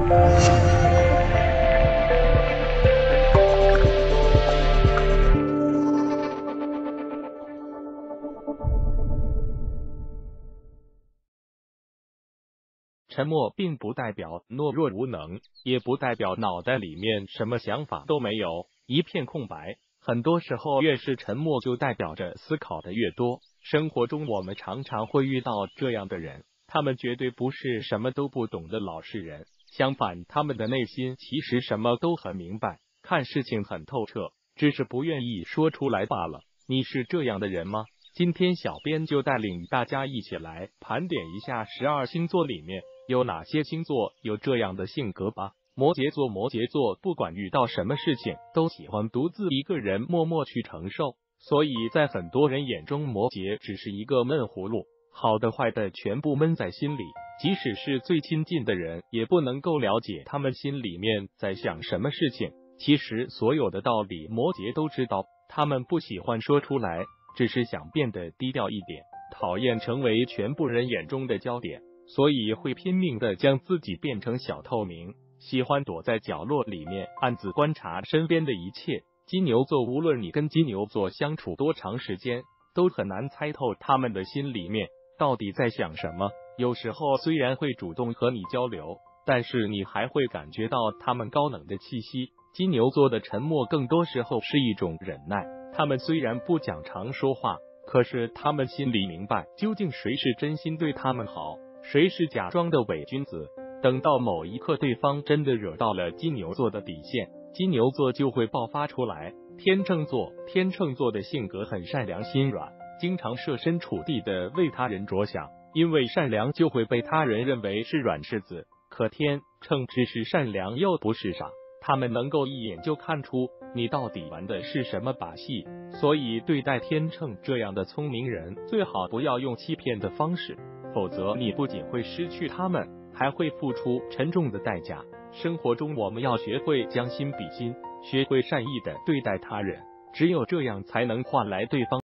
沉默并不代表懦弱无能，也不代表脑袋里面什么想法都没有，一片空白。很多时候，越是沉默，就代表着思考的越多。生活中，我们常常会遇到这样的人，他们绝对不是什么都不懂的老实人，相反，他们的内心其实什么都很明白，看事情很透彻，只是不愿意说出来罢了。你是这样的人吗？今天小编就带领大家一起来盘点一下12星座里面有哪些星座有这样的性格吧。摩羯座不管遇到什么事情都喜欢独自一个人默默去承受，所以在很多人眼中摩羯只是一个闷葫芦，好的坏的全部闷在心里，即使是最亲近的人也不能够了解他们心里面在想什么事情。其实所有的道理摩羯都知道，他们不喜欢说出来，只是想变得低调一点，讨厌成为全部人眼中的焦点，所以会拼命的将自己变成小透明，喜欢躲在角落里面暗自观察身边的一切。金牛座，无论你跟金牛座相处多长时间，都很难猜透他们的心里面到底在想什么。有时候虽然会主动和你交流，但是你还会感觉到他们高冷的气息。金牛座的沉默更多时候是一种忍耐，他们虽然不讲常说话，可是他们心里明白究竟谁是真心对他们好，谁是假装的伪君子。等到某一刻对方真的惹到了金牛座的底线，金牛座就会爆发出来。天秤座的性格很善良心软，经常设身处地的为他人着想，因为善良就会被他人认为是软柿子。可天秤只是善良又不是傻，他们能够一眼就看出你到底玩的是什么把戏，所以对待天秤这样的聪明人，最好不要用欺骗的方式，否则你不仅会失去他们，还会付出沉重的代价。生活中我们要学会将心比心，学会善意的对待他人，只有这样才能换来对方